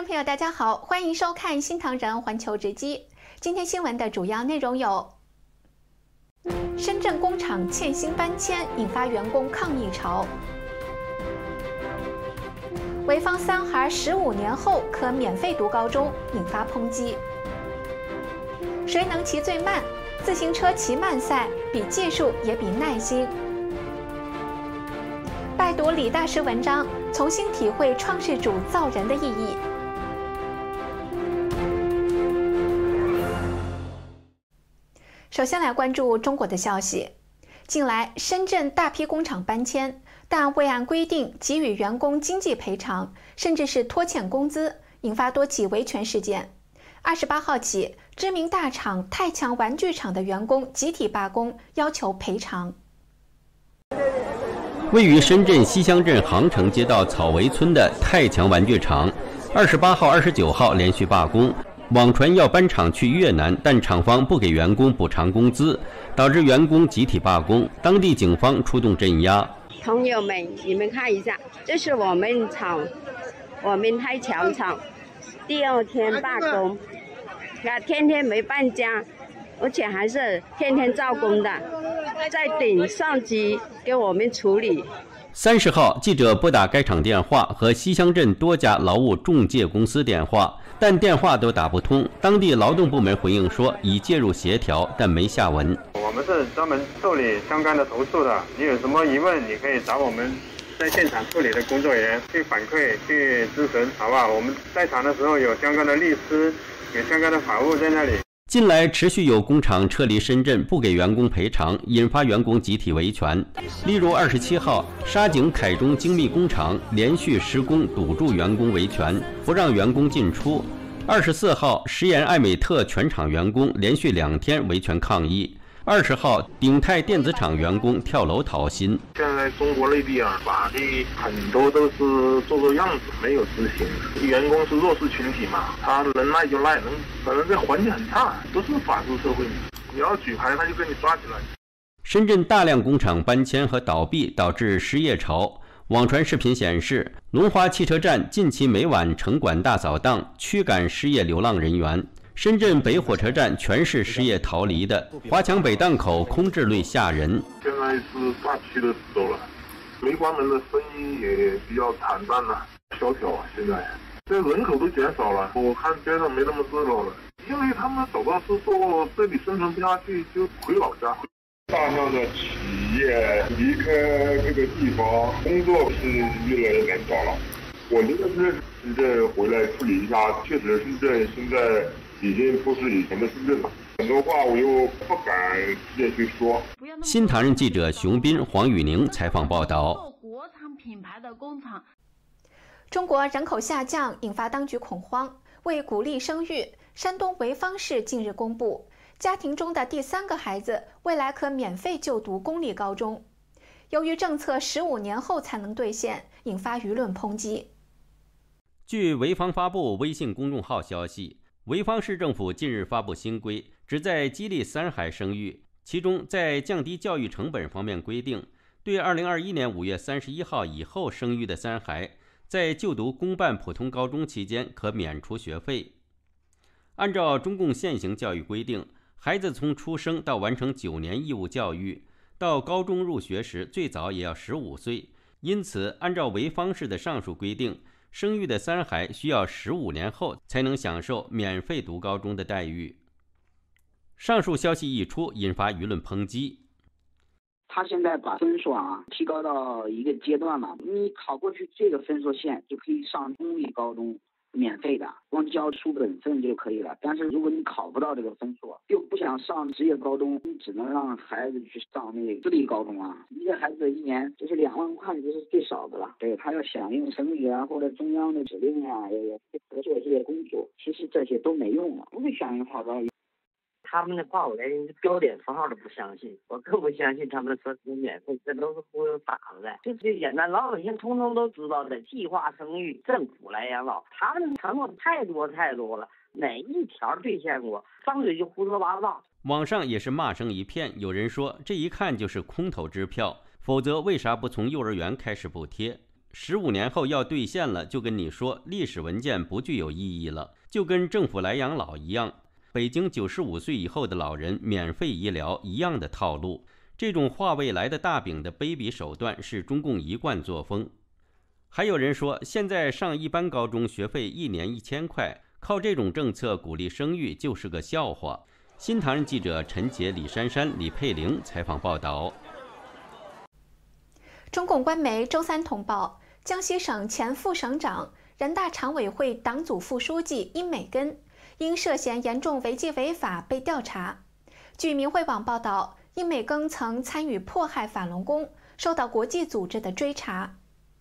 朋友，大家好，欢迎收看新唐人环球直击。今天新闻的主要内容有：深圳工厂欠薪搬迁，引发员工抗议潮；潍坊三孩15年后可免费读高中，引发抨击；谁能骑最慢？自行车骑慢赛比技术也比耐心。拜读李大师文章，重新体会创世主造人的意义。首先来关注中国的消息。近来，深圳大批工厂搬迁，但未按规定给予员工经济赔偿，甚至是拖欠工资，引发多起维权事件。28号起，知名大厂太强玩具厂的员工集体罢工，要求赔偿。 位于深圳西乡镇航城街道草围村的太强玩具厂，28号、29号连续罢工。网传要搬厂去越南，但厂方不给员工补偿工资，导致员工集体罢工。当地警方出动镇压。 朋友们，你们看一下，这是我们厂，我们太强厂，第2天罢工，天天没搬家，而且还是天天照工的，在等上级给我们处理。 30号，记者拨打该厂电话和西乡镇多家劳务中介公司电话，但电话都打不通。当地劳动部门回应说已介入协调，但没下文。 我们是专门受理相关的投诉的，你有什么疑问，你可以找我们在现场处理的工作人员去反馈、去咨询，好不好？我们在场的时候有相关的律师，有相关的法务在那里。 近来持续有工厂撤离深圳，不给员工赔偿，引发员工集体维权。例如27号，沙井凯中精密工厂连续施工堵住员工维权，不让员工进出。24号，石岩艾美特全厂员工连续2天维权抗议。20号，鼎泰电子厂员工跳楼讨薪。 现在中国内地法律很多都是做做样子，没有执行。员工是弱势群体嘛，他能赖就赖，可能这环境很差，都是法治社会嘛。你要举牌，他就给你抓起来。 深圳大量工厂搬迁和倒闭导致失业潮。网传视频显示，龙华汽车站近期每晚城管大扫荡，驱赶失业流浪人员。深圳北火车站全是失业逃离的，华强北档口空置率吓人。 现在是大批的时候了，没关门的生意也比较惨淡了，萧条啊。现在这人口都减少了，我看街上没那么热闹了，因为他们找到是说这里生存不下去，就回老家。 大量的企业离开这个地方，工作是越来越难找了。我觉得是深圳回来处理一下，确实深圳现在已经不是以前的深圳了，很多话我又不敢直接去说。 新唐人记者熊斌、黄宇宁采访报道。 国产品牌的工厂。 中国人口下降引发当局恐慌，为鼓励生育，山东潍坊市近日公布，家庭中的第3个孩子未来可免费就读公立高中。由于政策15年后才能兑现，引发舆论抨击。 据潍坊发布微信公众号消息，潍坊市政府近日发布新规，旨在激励3孩生育。其中，在降低教育成本方面规定，对2021年5月31号以后生育的3孩，在就读公办普通高中期间可免除学费。按照中共现行教育规定，孩子从出生到完成9年义务教育，到高中入学时最早也要15岁。因此，按照潍坊市的上述规定，生育的3孩需要15年后才能享受免费读高中的待遇。上述消息一出，引发舆论抨击。 他现在把分数提高到一个阶段了，你考过去这个分数线就可以上公立高中，免费的，光交书本费就可以了。但是如果你考不到这个分数，又不想上职业高中，你只能让孩子去上那个私立高中一个孩子1年就是2万块，这是最少的了。对，他要响应省里或者中央的指令要做这些工作，其实这些都没用了，不会响应号召。 他们的话我连标点符号都不相信，我更不相信他们说是免费，这都是忽悠傻子的。就最简单，老百姓通通都知道的，计划生育，政府来养老，他们承诺太多了，哪一条兑现过？张嘴就胡说八道。 网上也是骂声一片，有人说这一看就是空头支票，否则为啥不从幼儿园开始补贴？ 15年后要兑现了，就跟你说历史文件不具有意义了，就跟政府来养老一样，北京95岁以后的老人免费医疗一样的套路。这种画未来的大饼的卑鄙手段是中共一贯作风。还有人说，现在上一般高中学费1年1000块，靠这种政策鼓励生育就是个笑话。新唐人记者陈杰、李珊珊、李佩玲采访报道。 中共官媒周三通报，江西省前副省长、人大常委会党组副书记殷美根因涉嫌严重违纪违法被调查。据明慧网报道，殷美根曾参与迫害法轮功，受到国际组织的追查。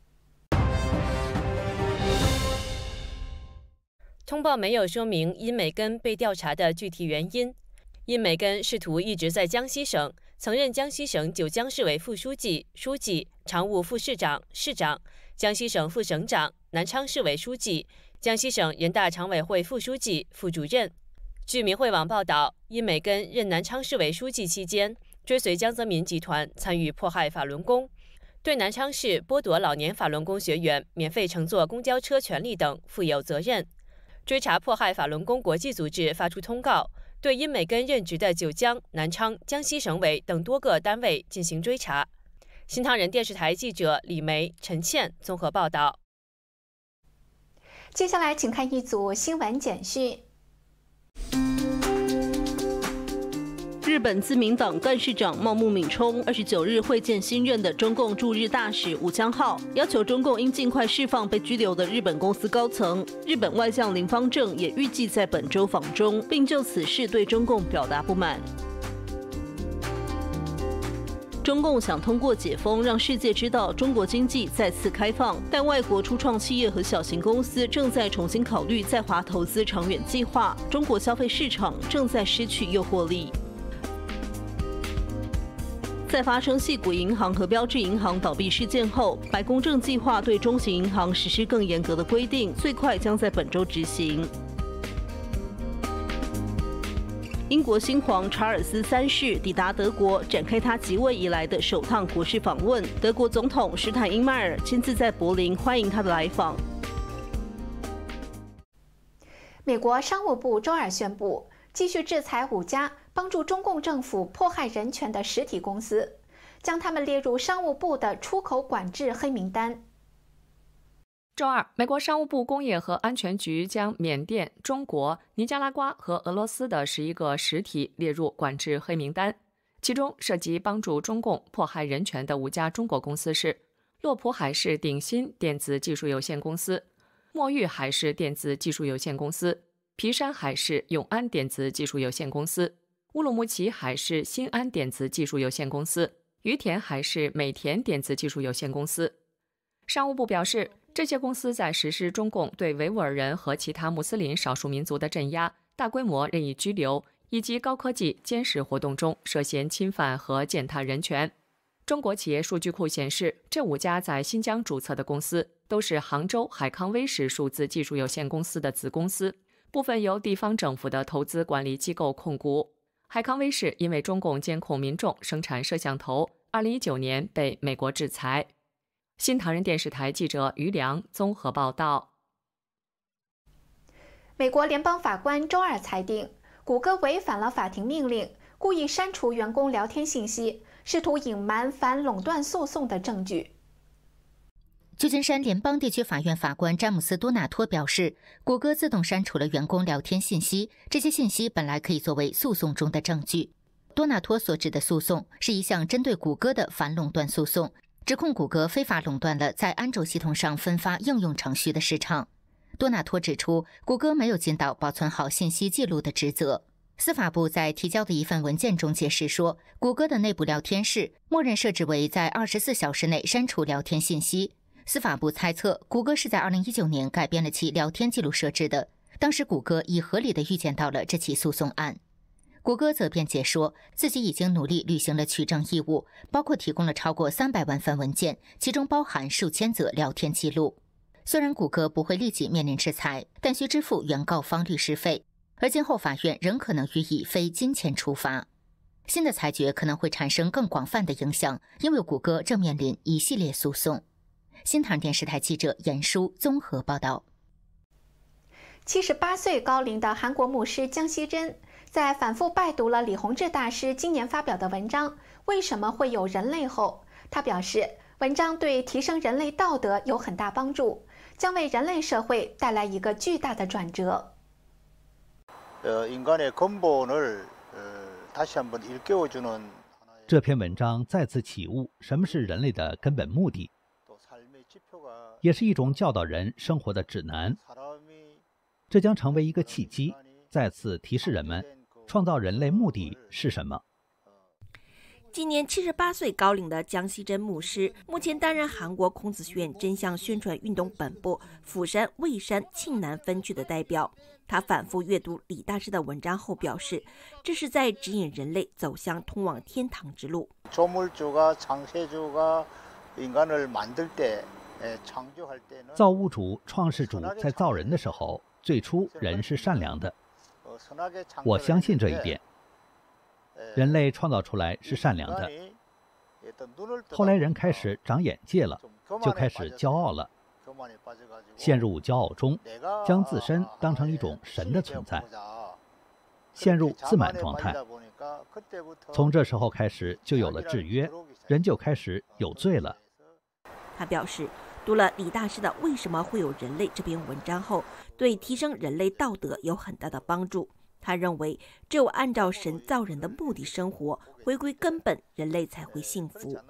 通报没有说明殷美根被调查的具体原因。殷美根仕途一直在江西省，曾任江西省九江市委副书记、书记、常务副市长、市长、江西省副省长、南昌市委书记、江西省人大常委会副书记、副主任。据明慧网报道，殷美根任南昌市委书记期间，追随江泽民集团参与迫害法轮功，对南昌市剥夺老年法轮功学员免费乘坐公交车权利等负有责任。追查迫害法轮功国际组织发出通告，对殷美根任职的九江、南昌、江西省委等多个单位进行追查。新唐人电视台记者李梅、陈倩综合报道。 接下来，请看一组新闻简讯。 日本自民党干事长茂木敏充29日会见新任的中共驻日大使武江浩，要求中共应尽快释放被拘留的日本公司高层。日本外相林芳正也预计在本周访中，并就此事对中共表达不满。中共想通过解封让世界知道中国经济再次开放，但外国初创企业和小型公司正在重新考虑在华投资长远计划，中国消费市场正在失去诱惑力。在发生矽谷银行和标致银行倒闭事件后，白宫正计划对中型银行实施更严格的规定，最快将在本周执行。英国新皇查尔斯3世抵达德国，展开他即位以来的首趟国事访问。德国总统施坦因迈尔亲自在柏林欢迎他的来访。 美国商务部周二宣布，继续制裁5家帮助中共政府迫害人权的实体公司，将他们列入商务部的出口管制黑名单。 周二，美国商务部工业和安全局将缅甸、中国、尼加拉瓜和俄罗斯的11个实体列入管制黑名单，其中涉及帮助中共迫害人权的5家中国公司是洛普海事鼎新电子技术有限公司、墨玉海事电子技术有限公司、皮山海事永安电子技术有限公司、乌鲁木齐海事新安电子技术有限公司、于田海事美田电子技术有限公司。商务部表示，这些公司在实施中共对维吾尔人和其他穆斯林少数民族的镇压、大规模任意拘留以及高科技监视活动中涉嫌侵犯和践踏人权。中国企业数据库显示，这5家在新疆注册的公司都是杭州海康威视数字技术有限公司的子公司，部分由地方政府的投资管理机构控股。海康威视因为中共监控民众生产摄像头，2019年被美国制裁。新唐人电视台记者于良综合报道。 美国联邦法官周二裁定，谷歌违反了法庭命令，故意删除员工聊天信息，试图隐瞒反垄断诉讼的证据。 旧金山联邦地区法院法官詹姆斯·多纳托表示，谷歌自动删除了员工聊天信息，这些信息本来可以作为诉讼中的证据。多纳托所指的诉讼是一项针对谷歌的反垄断诉讼，指控谷歌非法垄断了在安卓系统上分发应用程序的市场。多纳托指出，谷歌没有尽到保存好信息记录的职责。司法部在提交的一份文件中解释说，谷歌的内部聊天室默认设置为在24小时内删除聊天信息。司法部猜测，谷歌是在2019年改变了其聊天记录设置的，当时谷歌已合理地预见到了这起诉讼案。谷歌则辩解说，自己已经努力履行了取证义务，包括提供了超过300万份文件，其中包含数千则聊天记录。虽然谷歌不会立即面临制裁，但需支付原告方律师费，而今后法院仍可能予以非金钱处罚。新的裁决可能会产生更广泛的影响，因为谷歌正面临一系列诉讼。 新唐电视台记者严舒综合报道。 78岁高龄的韩国牧师姜熙珍，在反复拜读了李洪志大师今年发表的文章《为什么会有人类》后，他表示，文章对提升人类道德有很大帮助，将为人类社会带来一个巨大的转折。 这篇文章再次启悟什么是人类的根本目的，也是一种教导人生活的指南。这将成为一个契机，再次提示人们创造人类目的是什么。 今年78岁高龄的姜熙珍牧师，目前担任韩国孔子学院真相宣传运动本部釜山、蔚山、庆南分区的代表。他反复阅读李大师的文章后表示，这是在指引人类走向通往天堂之路。 造物主、创世主在造人的时候，最初人是善良的，我相信这一点。人类创造出来是善良的，后来人开始长眼界了，就开始骄傲了，陷入骄傲中，将自身当成一种神的存在，陷入自满状态。从这时候开始就有了制约，人就开始有罪了。 他表示，读了李大师的《为什么会有人类》这篇文章后，对提升人类道德有很大的帮助。他认为，只有按照神造人的目的生活，回归根本，人类才会幸福。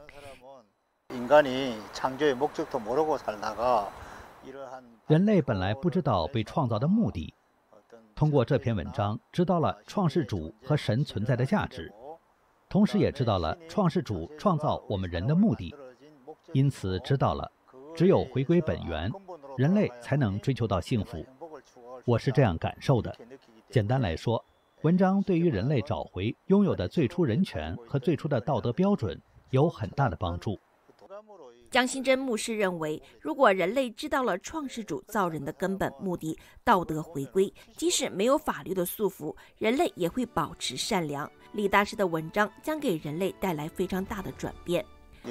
人类本来不知道被创造的目的，通过这篇文章知道了创世主和神存在的价值，同时也知道了创世主创造我们人的目的，因此知道了只有回归本源，人类才能追求到幸福。我是这样感受的。简单来说，文章对于人类找回拥有的最初人权和最初的道德标准有很大的帮助。 姜熙珍牧师认为，如果人类知道了创世主造人的根本目的，道德回归，即使没有法律的束缚，人类也会保持善良。李大师的文章将给人类带来非常大的转变。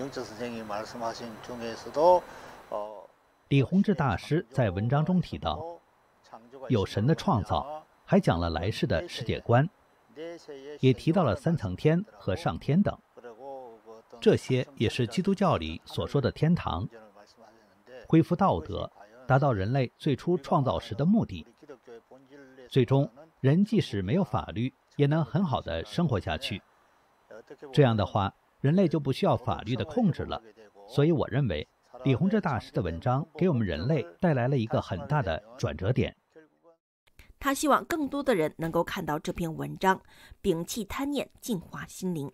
李洪志大师在文章中提到，有神的创造，还讲了来世的世界观，也提到了3层天和上天等，这些也是基督教里所说的天堂，恢复道德，达到人类最初创造时的目的。最终，人即使没有法律，也能很好的生活下去。这样的话，人类就不需要法律的控制了。所以我认为，李洪志大师的文章给我们人类带来了一个很大的转折点。 他希望更多的人能够看到这篇文章，摒弃贪念，净化心灵。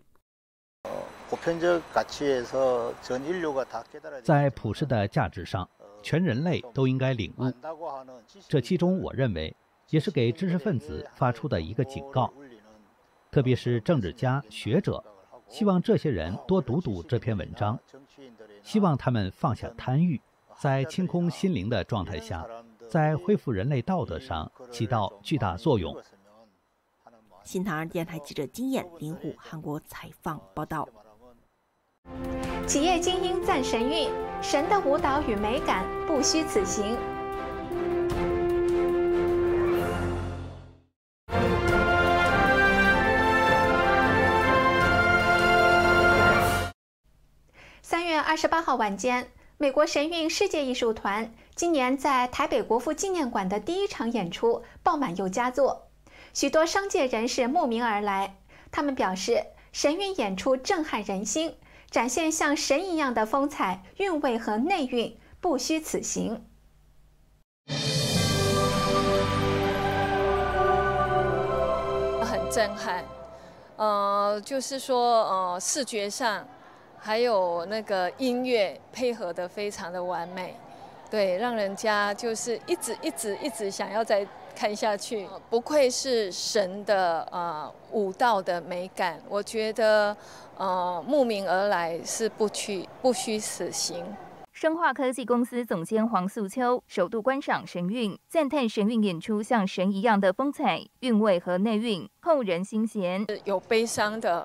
在普世的价值上，全人类都应该领悟。这其中，我认为也是给知识分子发出的一个警告，特别是政治家、学者，希望这些人多读读这篇文章，希望他们放下贪欲，在清空心灵的状态下，在恢复人类道德上起到巨大作用。 新唐人电台记者金燕、林虎韩国采访报道。 企业精英赞神韵，神的舞蹈与美感不虚此行。3月28号晚间，美国神韵世界艺术团今年在台北国父纪念馆的第1场演出爆满又佳作，许多商界人士慕名而来。他们表示，神韵演出震撼人心，展现像神一样的风采、韵味和内蕴，不虚此行。 很震撼，就是说，视觉上还有那个音乐配合得非常的完美，对，让人家就是一直想要再看下去。不愧是神的舞蹈的美感，我觉得慕名而来是不虚此行。 生化科技公司总监黄素秋首度观赏神韵，赞叹神韵演出像神一样的风采、韵味和内蕴，扣人心弦。 有悲伤的，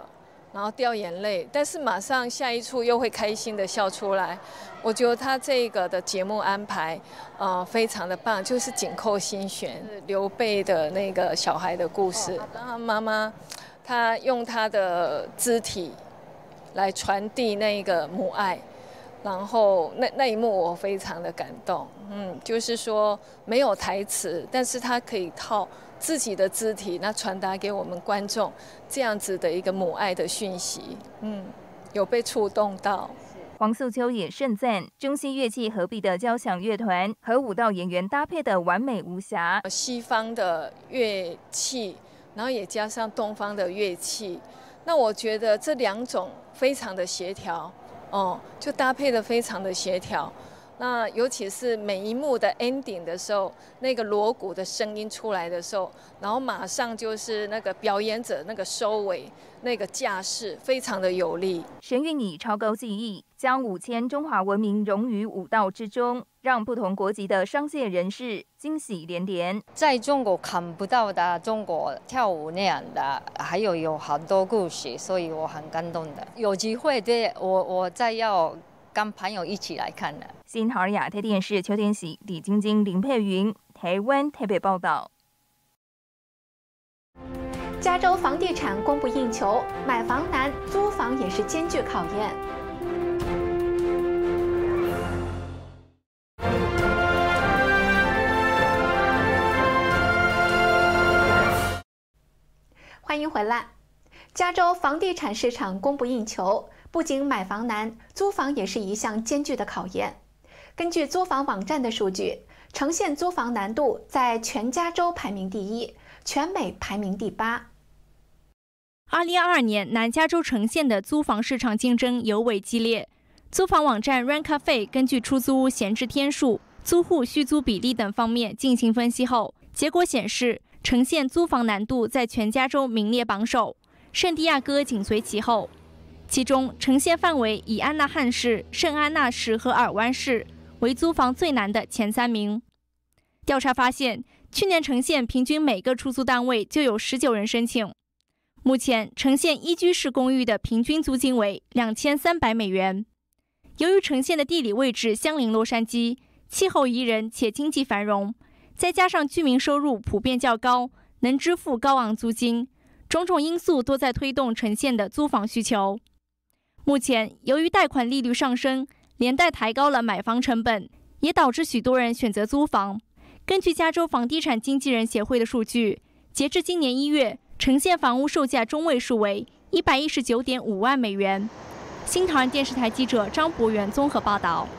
然后掉眼泪，但是马上下一处又会开心的笑出来。我觉得他这个的节目安排，非常的棒，就是紧扣心弦。刘备的那个小孩的故事，然后妈妈她用她的肢体来传递那个母爱，然后那一幕我非常的感动。就是说没有台词，但是她可以靠自己的肢体，那传达给我们观众这样子的一个母爱的讯息，有被触动到。 黄素秋也盛赞中西乐器合璧的交响乐团和舞蹈演员搭配的完美无瑕。 西方的乐器，然后也加上东方的乐器，那我觉得这两种非常的协调，就搭配的非常的协调。那尤其是每一幕的 ending 的时候，那个锣鼓的声音出来的时候，然后马上就是那个表演者那个收尾，那个架势非常的有力。 神韵以超高技艺将5000中华文明融于舞蹈之中，让不同国籍的商界人士惊喜连连。 在中国看不到的中国跳舞那样的，还有很多故事，所以我很感动的。有机会的，我再要跟朋友一起来看的。 新唐人亚太电视邱天喜、李晶晶、林佩云，台湾台北报道。 加州房地产供不应求，买房难，租房也是艰巨考验。欢迎回来。加州房地产市场供不应求，不仅买房难，租房也是一项艰巨的考验。根据租房网站的数据，城县租房难度在全加州排名第1，全美排名第8。 2022年，南加州城县的租房市场竞争尤为激烈。租房网站 RentCafe 根据出租屋闲置天数、租户续租比例等方面进行分析后，结果显示，城县租房难度在全加州名列榜首，圣地亚哥紧随其后。其中，城县范围以安纳汉市、圣安娜市和尔湾市为租房最难的前3名。调查发现，去年城县平均每个出租单位就有19人申请。目前，城县1居室公寓的平均租金为2300美元。由于城县的地理位置相邻洛杉矶，气候宜人且经济繁荣，再加上居民收入普遍较高，能支付高昂租金，种种因素都在推动城县的租房需求。目前，由于贷款利率上升，连带抬高了买房成本，也导致许多人选择租房。根据加州房地产经纪人协会的数据，截至今年1月，城县房屋售价中位数为119.5万美元。新唐人电视台记者张博元综合报道。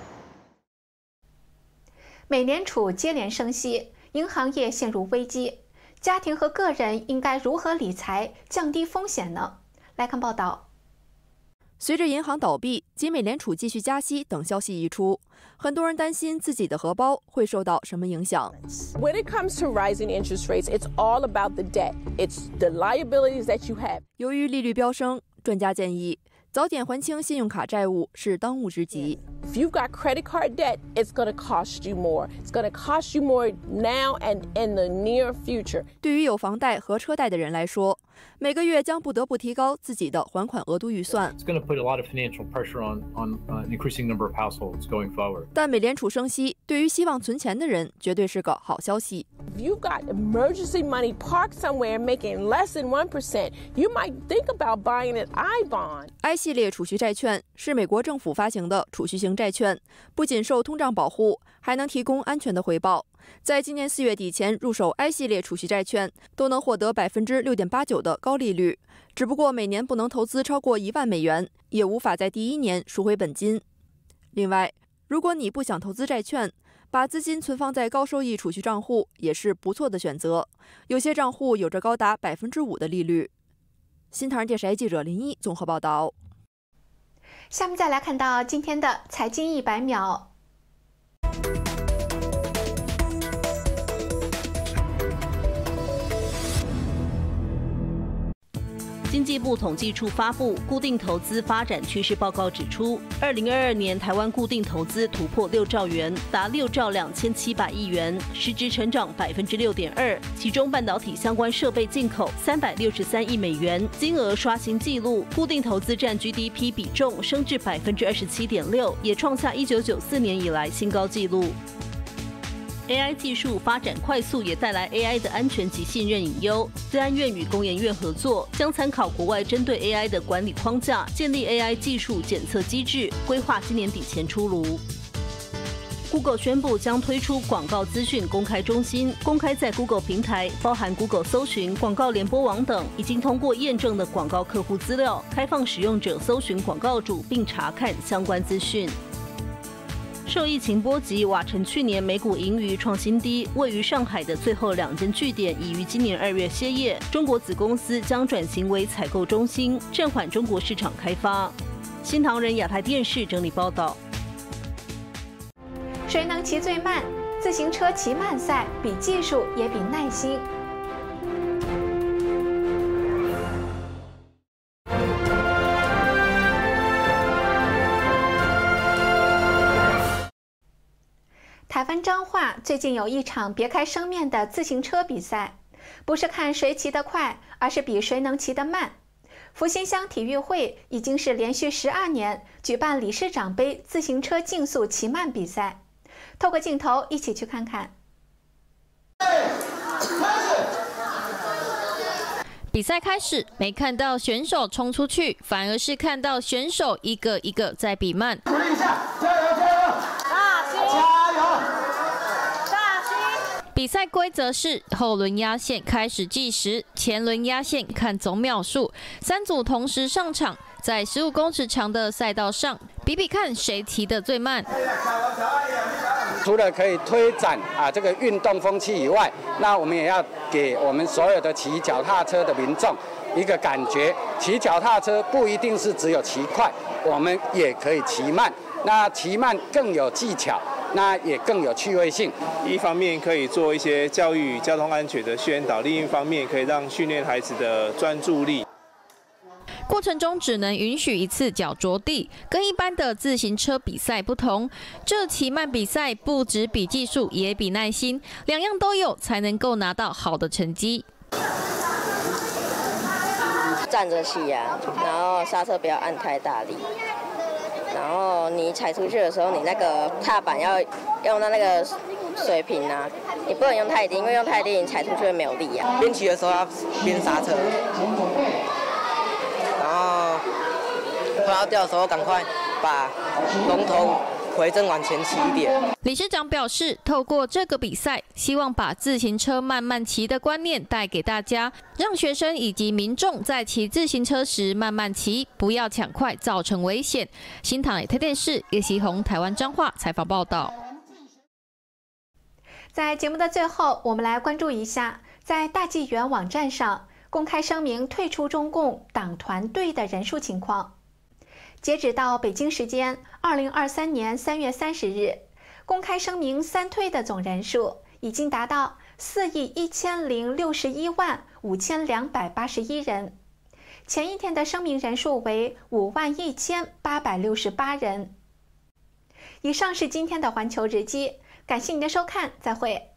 美联储接连升息，银行业陷入危机，家庭和个人应该如何理财，降低风险呢？来看报道。 随着银行倒闭及美联储继续加息等消息一出，很多人担心自己的荷包会受到什么影响。 When it comes to rising interest rates, it's all about the debt. It's the liabilities that you have. 由于利率飙升，专家建议早点还清信用卡债务是当务之急。 If you've got credit card debt, it's going to cost you more. It's going to cost you more now and in the near future. 对于有房贷和车贷的人来说，每个月将不得不提高自己的还款额度预算。 It's going to put a lot of financial pressure on an increasing number of households going forward. 但美联储升息对于希望存钱的人绝对是个好消息。 If you've got emergency money parked somewhere making less than 1%, you might think about buying an I-bond. I 系列储蓄债券是美国政府发行的储蓄型债券，不仅受通胀保护，还能提供安全的回报。在今年4月底前入手 I 系列储蓄债券，都能获得6.89%的高利率。只不过每年不能投资超过1万美元，也无法在第1年赎回本金。另外，如果你不想投资债券，把资金存放在高收益储蓄账户也是不错的选择。有些账户有着高达5%的利率。新唐人电视台记者林一综合报道。 下面再来看到今天的财经100秒。 经济部统计处发布固定投资发展趋势报告指出，2022年台湾固定投资突破6兆元，达6兆2700亿元，实质成长6.2%。其中半导体相关设备进口363亿美元，金额刷新纪录，固定投资占 GDP 比重升至27.6%，也创下1994年以来新高纪录。AI 技术发展快速，也带来 AI 的安全及信任隐忧。资安院与工研院合作，将参考国外针对 AI 的管理框架，建立 AI 技术检测机制，规划今年底前出炉。Google 宣布将推出广告资讯公开中心，公开在 Google 平台，包含 Google 搜寻、广告联播网等，已经通过验证的广告客户资料，开放使用者搜寻广告主并查看相关资讯。受疫情波及，瓦城去年每股盈余创新低，位于上海的最后2间据点已于今年2月歇业。中国子公司将转型为采购中心，暂缓中国市场开发。新唐人亚太电视整理报道。 谁能骑最慢？自行车骑慢赛比技术也比耐心。台湾彰化最近有一场别开生面的自行车比赛，不是看谁骑得快，而是比谁能骑得慢。福兴乡体育会已经是连续12年举办理事长杯自行车竞速骑慢比赛。透过镜头一起去看看。 比赛开始，没看到选手冲出去，反而是看到选手一个一个在比慢。 鼓励一下，加油加油！大心加油！大心！ 比赛规则是后轮压线开始计时，前轮压线看总秒数，3组同时上场，在15公尺长的赛道上比比看谁骑得最慢。 除了可以推展这个运动风气以外，那我们也要给我们所有的骑脚踏车的民众一个感觉，骑脚踏车不一定是只有骑快，我们也可以骑慢。那骑慢更有技巧，那也更有趣味性。 一方面可以做一些教育交通安全的宣导，另一方面可以让训练孩子的专注力。 过程中只能允许1次脚着地，跟一般的自行车比赛不同。这骑慢比赛不只比技术，也比耐心，2样都有才能够拿到好的成绩。 站着骑啊，然后刹车不要按太大力，然后你踩出去的时候，你那个踏板要用到那个水平啊，你不能用太低，因为用太低你踩出去会没有力啊。 边骑的时候要边刹车。然后快要掉的时候，赶快把龙头回正往前骑一点。 理事长表示，透过这个比赛，希望把自行车慢慢骑的观念带给大家，让学生以及民众在骑自行车时慢慢骑，不要抢快造成危险。新唐亚太电视叶希宏台湾彰化采访报道。 在节目的最后，我们来关注一下，在大纪元网站上公开声明退出中共党团队的人数情况。截止到北京时间2023年3月30日，公开声明3退的总人数已经达到41061万5281人，前一天的声明人数为51868人。以上是今天的环球日记，感谢您的收看，再会。